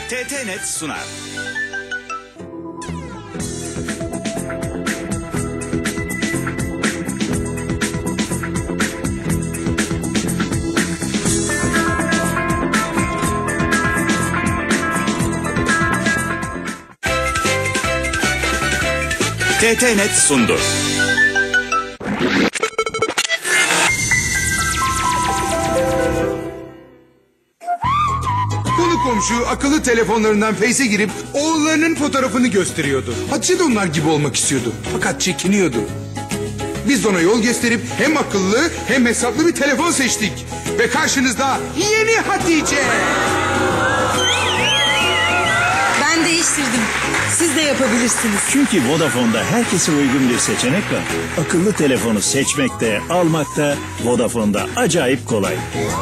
TTNet sunar. TTNet sundu. Konu komşu akıllı telefonlarından Face'e girip oğullarının fotoğrafını gösteriyordu. Hatice de onlar gibi olmak istiyordu. Fakat çekiniyordu. Biz de ona yol gösterip hem akıllı hem hesaplı bir telefon seçtik. Ve karşınızda yeni Hatice. Ben değiştirdim. Siz de yapabilirsiniz. Çünkü Vodafone'da herkese uygun bir seçenek var. Akıllı telefonu seçmekte, almakta Vodafone'da acayip kolay.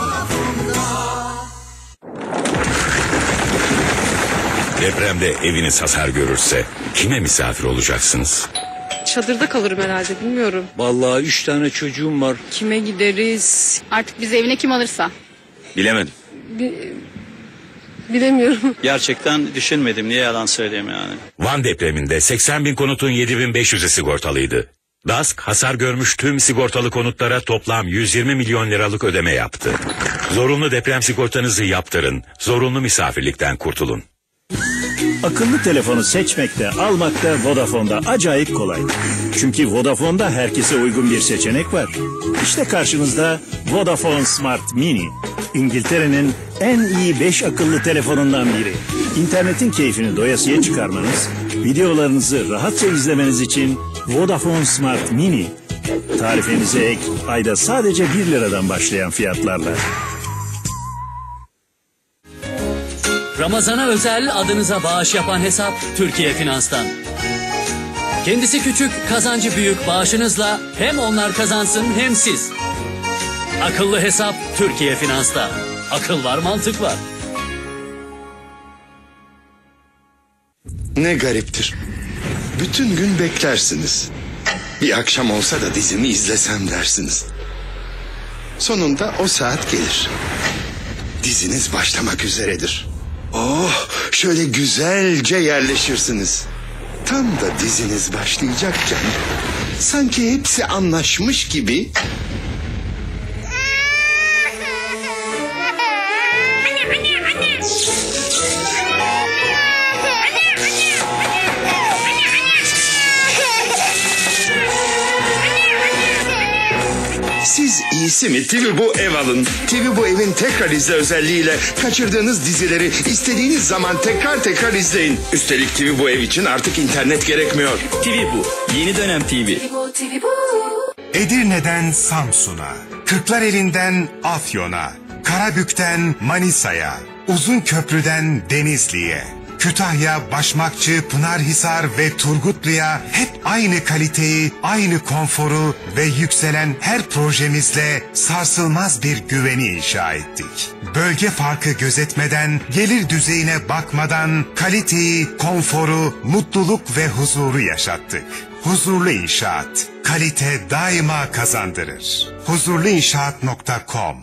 Depremde eviniz hasar görürse kime misafir olacaksınız? Çadırda kalırım herhalde, bilmiyorum. Vallahi 3 tane çocuğum var. Kime gideriz? Artık bizi evine kim alırsa. Bilemedim. Bilemiyorum. Gerçekten düşünmedim, niye yalan söyleyeyim yani. Van depreminde 80 bin konutun 7.500'ü sigortalıydı. DASK hasar görmüş tüm sigortalı konutlara toplam 120 milyon liralık ödeme yaptı. Zorunlu deprem sigortanızı yaptırın. Zorunlu misafirlikten kurtulun. Akıllı telefonu seçmekte, almakta Vodafone'da acayip kolay. Çünkü Vodafone'da herkese uygun bir seçenek var. İşte karşınızda Vodafone Smart Mini. İngiltere'nin en iyi 5 akıllı telefonundan biri. İnternetin keyfini doyasıya çıkarmanız, videolarınızı rahatça izlemeniz için Vodafone Smart Mini. Tarifenize ek, ayda sadece 1 liradan başlayan fiyatlarla. Ramazana özel adınıza bağış yapan hesap Türkiye Finans'tan. Kendisi küçük, kazancı büyük bağışınızla hem onlar kazansın hem siz. Akıllı hesap Türkiye Finans'ta. Akıl var, mantık var. Ne gariptir. Bütün gün beklersiniz. Bir akşam olsa da dizimi izlesem dersiniz. Sonunda o saat gelir. Diziniz başlamak üzeredir. Oh, şöyle güzelce yerleşirsiniz. Tam da diziniz başlayacakken sanki hepsi anlaşmış gibi siz iyisi mi TV Bu Ev alın. TV Bu Ev'in tekrar izle özelliğiyle kaçırdığınız dizileri istediğiniz zaman tekrar izleyin. Üstelik TV Bu Ev için artık internet gerekmiyor. TV Bu, yeni dönem TV. Edirne'den Samsun'a, Kırklareli'nden Afyon'a, Karabük'ten Manisa'ya, Uzunköprü'den Denizli'ye, Kütahya, Başmakçı, Pınarhisar ve Turgutlu'ya hep aynı kaliteyi, aynı konforu ve yükselen her projemizle sarsılmaz bir güveni inşa ettik. Bölge farkı gözetmeden, gelir düzeyine bakmadan kaliteyi, konforu, mutluluk ve huzuru yaşattık. Huzurlu İnşaat, kalite daima kazandırır. Huzurluinşaat.com.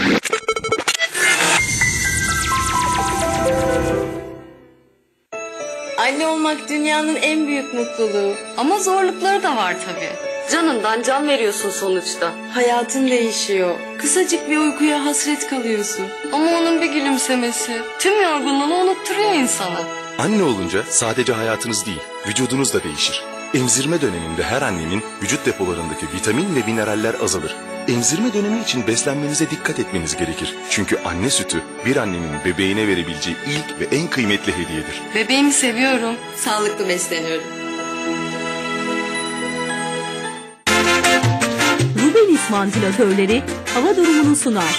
Anne olmak dünyanın en büyük mutluluğu. Ama zorlukları da var tabii. Canından can veriyorsun sonuçta. Hayatın değişiyor. Kısacık bir uykuya hasret kalıyorsun. Ama onun bir gülümsemesi tüm yorgunluğunu unutturuyor insana. Anne olunca sadece hayatınız değil, vücudunuz da değişir. Emzirme döneminde her annenin vücut depolarındaki vitamin ve mineraller azalır. Emzirme dönemi için beslenmenize dikkat etmeniz gerekir. Çünkü anne sütü bir annenin bebeğine verebileceği ilk ve en kıymetli hediyedir. Bebeğimi seviyorum. Sağlıklı besleniyorum. Rubenis vantilatörleri hava durumunu sunar.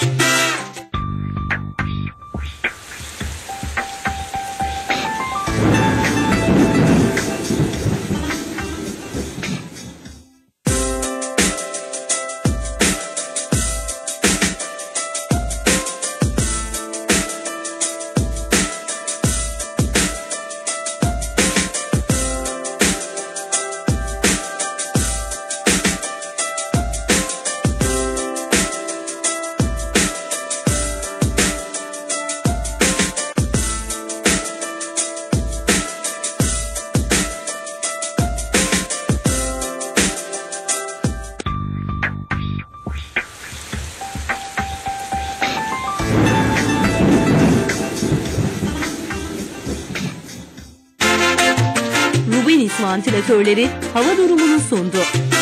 Phoenix vantilatörleri hava durumunu sundu.